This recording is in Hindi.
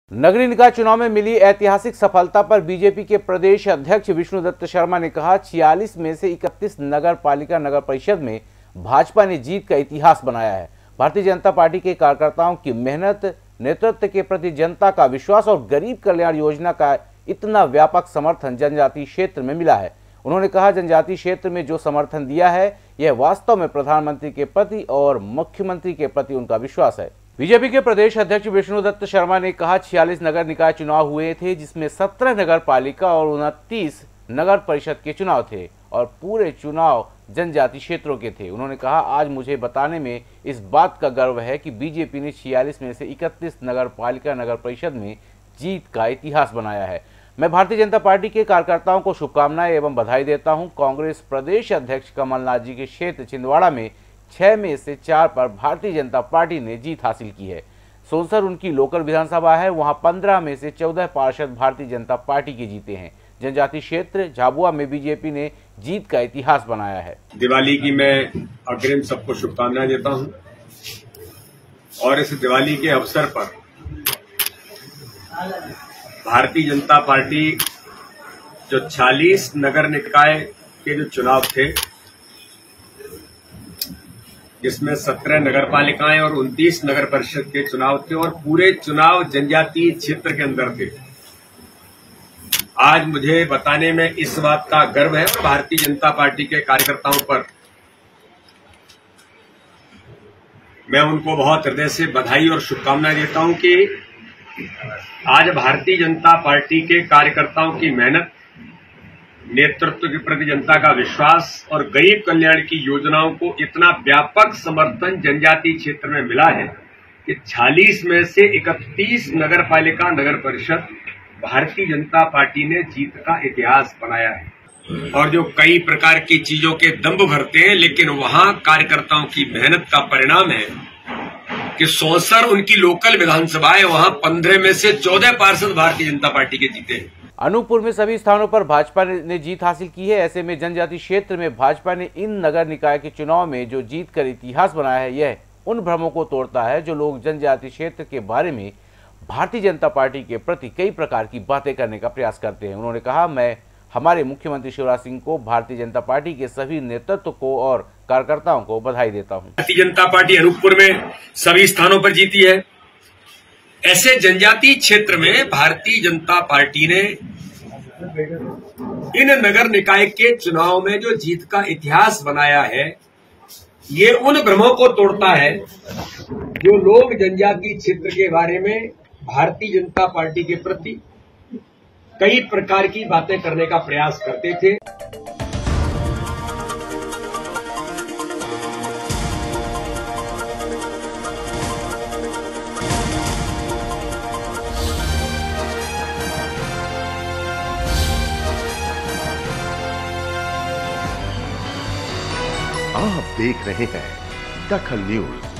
नगरीय निकाय चुनाव में मिली ऐतिहासिक सफलता पर बीजेपी के प्रदेश अध्यक्ष विष्णुदत्त शर्मा ने कहा, 46 में से 31 नगर पालिका नगर परिषद में भाजपा ने जीत का इतिहास बनाया है। भारतीय जनता पार्टी के कार्यकर्ताओं की मेहनत, नेतृत्व के प्रति जनता का विश्वास और गरीब कल्याण योजना का इतना व्यापक समर्थन जनजातीय क्षेत्र में मिला है। उन्होंने कहा, जनजातीय क्षेत्र में जो समर्थन दिया है यह वास्तव में प्रधानमंत्री के प्रति और मुख्यमंत्री के प्रति उनका विश्वास है। बीजेपी के प्रदेश अध्यक्ष विष्णुदत्त शर्मा ने कहा, 46 नगर निकाय चुनाव हुए थे, जिसमें 17 नगर पालिका और 29 नगर परिषद के चुनाव थे और पूरे चुनाव जनजातीय क्षेत्रों के थे। उन्होंने कहा, आज मुझे बताने में इस बात का गर्व है कि बीजेपी ने 46 में से 31 नगर पालिका नगर परिषद में जीत का इतिहास बनाया है। मैं भारतीय जनता पार्टी के कार्यकर्ताओं को शुभकामनाएं एवं बधाई देता हूं। कांग्रेस प्रदेश अध्यक्ष कमलनाथ जी के क्षेत्र छिंदवाड़ा में 6 में से 4 पर भारतीय जनता पार्टी ने जीत हासिल की है। सोनसर उनकी लोकल विधानसभा है, वहां 15 में से 14 पार्षद भारतीय जनता पार्टी के जीते हैं। जनजातीय क्षेत्र झाबुआ में बीजेपी ने जीत का इतिहास बनाया है। दिवाली की मैं अग्रिम सबको शुभकामनाएं देता हूं और इस दिवाली के अवसर पर भारतीय जनता पार्टी जो 46 नगर निकाय के जो चुनाव थे, जिसमें 17 नगर पालिकाएं और 29 नगर परिषद के चुनाव थे और पूरे चुनाव जनजातीय क्षेत्र के अंदर थे, आज मुझे बताने में इस बात का गर्व है और भारतीय जनता पार्टी के कार्यकर्ताओं पर मैं उनको बहुत हृदय से बधाई और शुभकामनाएं देता हूं कि आज भारतीय जनता पार्टी के कार्यकर्ताओं की मेहनत, नेतृत्व के प्रति जनता का विश्वास और गरीब कल्याण की योजनाओं को इतना व्यापक समर्थन जनजातीय क्षेत्र में मिला है कि 46 में से 31 नगर पालिका नगर परिषद भारतीय जनता पार्टी ने जीत का इतिहास बनाया है। और जो कई प्रकार की चीजों के दंभ भरते हैं, लेकिन वहां कार्यकर्ताओं की मेहनत का परिणाम है कि सोनसर उनकी लोकल विधानसभा है, वहां 15 में से 14 पार्षद भारतीय जनता पार्टी के जीते हैं। अनूपपुर में सभी स्थानों पर भाजपा ने जीत हासिल की है। ऐसे में जनजातीय क्षेत्र में भाजपा ने इन नगर निकाय के चुनाव में जो जीत कर इतिहास बनाया है, यह उन भ्रमों को तोड़ता है जो लोग जनजातीय क्षेत्र के बारे में भारतीय जनता पार्टी के प्रति कई प्रकार की बातें करने का प्रयास करते हैं। उन्होंने कहा, मैं हमारे मुख्यमंत्री शिवराज सिंह को, भारतीय जनता पार्टी के सभी नेतृत्व को और कार्यकर्ताओं को बधाई देता हूं। भारतीय जनता पार्टी अनूपपुर में सभी स्थानों पर जीती है। ऐसे जनजातीय क्षेत्र में भारतीय जनता पार्टी ने इन नगर निकाय के चुनाव में जो जीत का इतिहास बनाया है, ये उन भ्रमों को तोड़ता है जो लोग जनजातीय क्षेत्र के बारे में भारतीय जनता पार्टी के प्रति कई प्रकार की बातें करने का प्रयास करते थे। आप देख रहे हैं दखल न्यूज।